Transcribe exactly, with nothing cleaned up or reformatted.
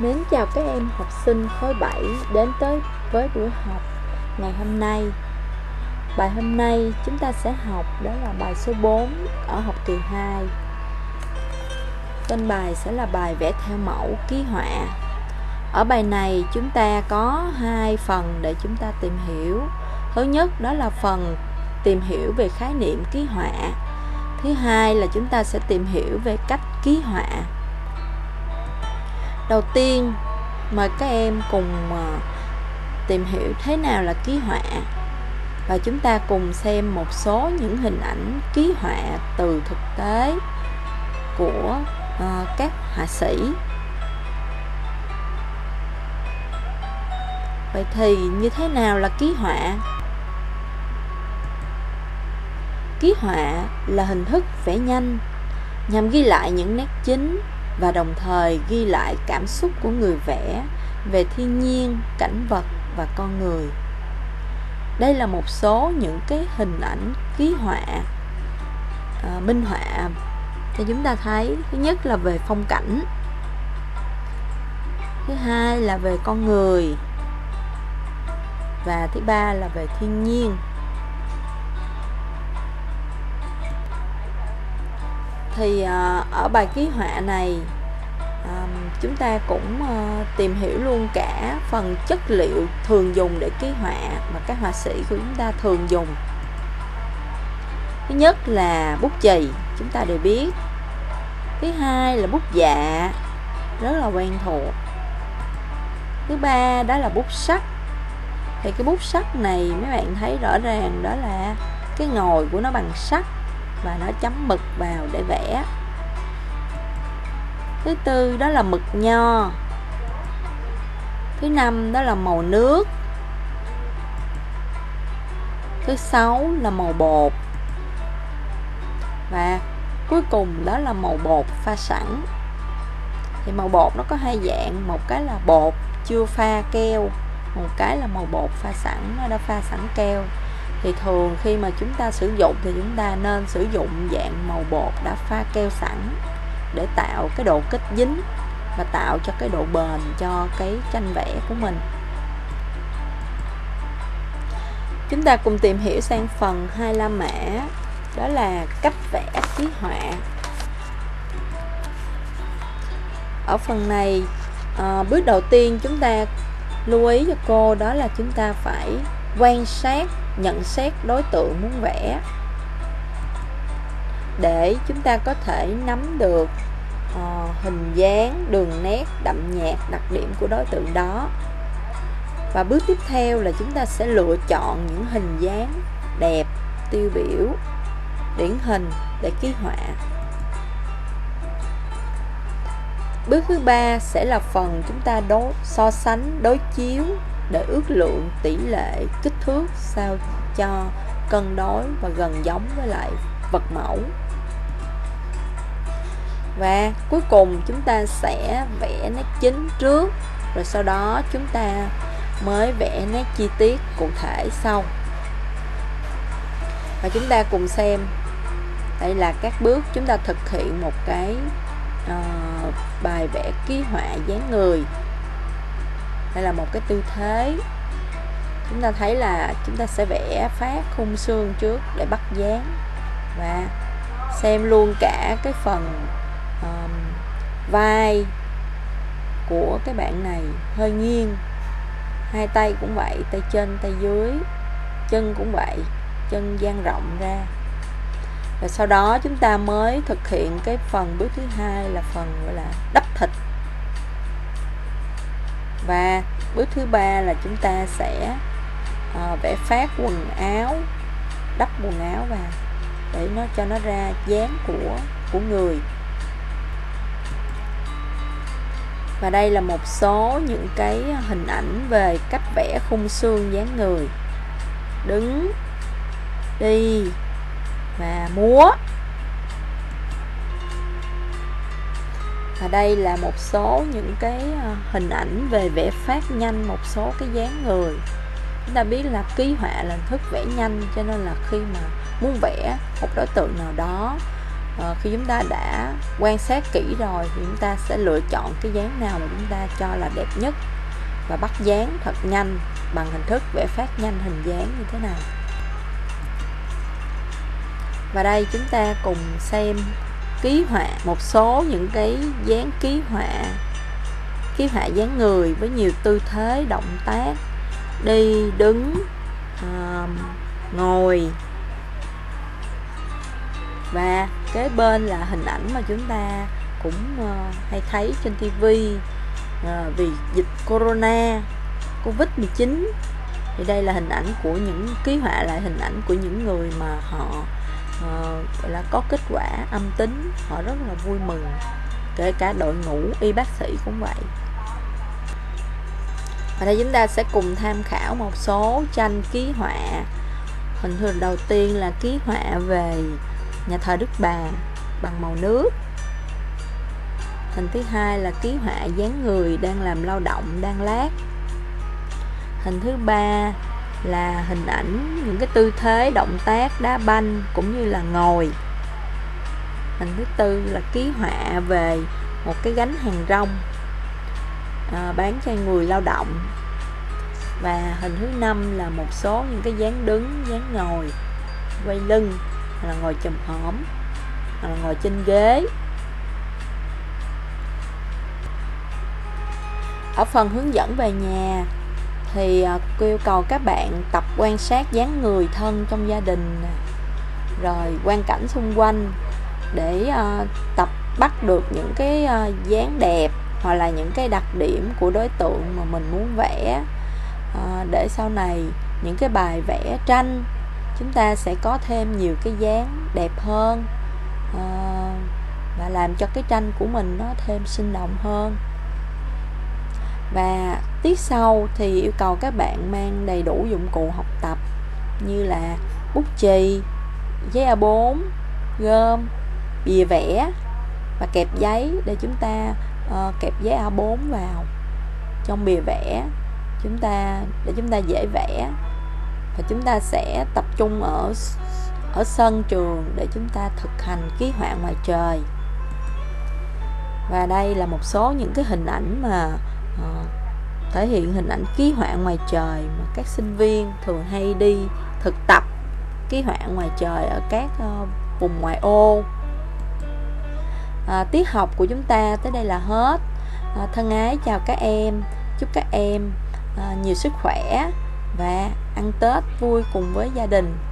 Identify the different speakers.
Speaker 1: Mến chào các em học sinh khối bảy đến tới với buổi học ngày hôm nay. Bài hôm nay chúng ta sẽ học đó là bài số bốn ở học kỳ hai. Tên bài sẽ là bài vẽ theo mẫu ký họa. Ở bài này chúng ta có hai phần để chúng ta tìm hiểu. Thứ nhất đó là phần tìm hiểu về khái niệm ký họa. Thứ hai là chúng ta sẽ tìm hiểu về cách ký họa. Đầu tiên, mời các em cùng tìm hiểu thế nào là ký họa. Và chúng ta cùng xem một số những hình ảnh ký họa từ thực tế của uh, các họa sĩ. Vậy thì như thế nào là ký họa? Ký họa là hình thức vẽ nhanh nhằm ghi lại những nét chính và đồng thời ghi lại cảm xúc của người vẽ về thiên nhiên, cảnh vật và con người. Đây là một số những cái hình ảnh ký họa à, minh họa cho chúng ta thấy. Thứ nhất là về phong cảnh, thứ hai là về con người, và thứ ba là về thiên nhiên. Thì à, ở bài ký họa này à, chúng ta cũng à, tìm hiểu luôn cả phần chất liệu thường dùng để ký họa mà các họa sĩ của chúng ta thường dùng. Thứ nhất là bút chì, chúng ta đều biết. Thứ hai là bút dạ, rất là quen thuộc. Thứ ba đó là bút sắt. Thì cái bút sắt này mấy bạn thấy rõ ràng đó là cái ngòi của nó bằng sắt và nó chấm mực vào để vẽ. Thứ tư đó là mực nho. Thứ năm đó là màu nước. Thứ sáu là màu bột. Và cuối cùng đó là màu bột pha sẵn. Thì màu bột nó có hai dạng, một cái là bột chưa pha keo, một cái là màu bột pha sẵn, nó đã pha sẵn keo. Thì thường khi mà chúng ta sử dụng thì chúng ta nên sử dụng dạng màu bột đã pha keo sẵn để tạo cái độ kết dính và tạo cho cái độ bền cho cái tranh vẽ của mình. Chúng ta cùng tìm hiểu sang phần hai La Mã, đó là cách vẽ ký họa. Ở phần này à, bước đầu tiên chúng ta lưu ý cho cô đó là chúng ta phải quan sát, nhận xét đối tượng muốn vẽ để chúng ta có thể nắm được uh, hình dáng, đường nét, đậm nhạt, đặc điểm của đối tượng đó. Và bước tiếp theo là chúng ta sẽ lựa chọn những hình dáng đẹp, tiêu biểu, điển hình để ký họa. Bước thứ ba sẽ là phần chúng ta đối, so sánh, đối chiếu để ước lượng tỷ lệ kích thước sao cho cân đối và gần giống với lại vật mẫu. Và cuối cùng chúng ta sẽ vẽ nét chính trước, rồi sau đó chúng ta mới vẽ nét chi tiết cụ thể sau. Và chúng ta cùng xem đây là các bước chúng ta thực hiện một cái uh, bài vẽ ký họa dáng người. Đây là một cái tư thế. Chúng ta thấy là chúng ta sẽ vẽ phát khung xương trước để bắt dáng. Và xem luôn cả cái phần um, vai của cái bạn này hơi nghiêng. Hai tay cũng vậy, tay trên, tay dưới. Chân cũng vậy, chân dang rộng ra. Và sau đó chúng ta mới thực hiện cái phần bước thứ hai là phần gọi là đắp thịt. Và bước thứ ba là chúng ta sẽ uh, vẽ phát quần áo, đắp quần áo vào để nó cho nó ra dáng của của người. Và đây là một số những cái hình ảnh về cách vẽ khung xương dáng người: đứng, đi và múa. Và đây là một số những cái hình ảnh về vẽ phát nhanh một số cái dáng người. Chúng ta biết là ký họa là hình thức vẽ nhanh, cho nên là khi mà muốn vẽ một đối tượng nào đó à, khi chúng ta đã quan sát kỹ rồi thì chúng ta sẽ lựa chọn cái dáng nào mà chúng ta cho là đẹp nhất và bắt dáng thật nhanh bằng hình thức vẽ phát nhanh hình dáng như thế này. Và đây chúng ta cùng xem ký họa một số những cái dáng ký họa ký họa dáng người với nhiều tư thế động tác đi, đứng, uh, ngồi, và kế bên là hình ảnh mà chúng ta cũng uh, hay thấy trên tivi uh, vì dịch corona covid mười chín. Thì đây là hình ảnh của những ký họa lại hình ảnh của những người mà họ uh, gọi là có kết quả âm tính, họ rất là vui mừng, kể cả đội ngũ y bác sĩ cũng vậy. Và đây chúng ta sẽ cùng tham khảo một số tranh ký họa. Hình thường đầu tiên là ký họa về nhà thờ Đức Bà bằng màu nước. Hình thứ hai là ký họa dáng người đang làm lao động, đang lát. Hình thứ ba là hình ảnh những cái tư thế động tác đá banh cũng như là ngồi. Hình thứ tư là ký họa về một cái gánh hàng rong à, bán cho người lao động. Và hình thứ năm là một số những cái dáng đứng, dáng ngồi, quay lưng, hoặc là ngồi chùm hổm, hoặc là ngồi trên ghế. Ở phần hướng dẫn về nhà thì cô yêu cầu các bạn tập quan sát dáng người thân trong gia đình, rồi quang cảnh xung quanh để uh, tập bắt được những cái uh, dáng đẹp hoặc là những cái đặc điểm của đối tượng mà mình muốn vẽ, uh, để sau này những cái bài vẽ tranh chúng ta sẽ có thêm nhiều cái dáng đẹp hơn, uh, và làm cho cái tranh của mình nó thêm sinh động hơn. Và tiết sau thì yêu cầu các bạn mang đầy đủ dụng cụ học tập như là bút chì, giấy A bốn, gôm, bìa vẽ và kẹp giấy để chúng ta uh, kẹp giấy A bốn vào trong bìa vẽ chúng ta để chúng ta dễ vẽ. Và chúng ta sẽ tập trung ở ở sân trường để chúng ta thực hành ký họa ngoài trời. Và đây là một số những cái hình ảnh mà uh, thể hiện hình ảnh ký họa ngoài trời mà các sinh viên thường hay đi thực tập ký họa ngoài trời ở các uh, vùng ngoại ô. À, tiết học của chúng ta tới đây là hết. À, thân ái chào các em, chúc các em à, nhiều sức khỏe và ăn Tết vui cùng với gia đình.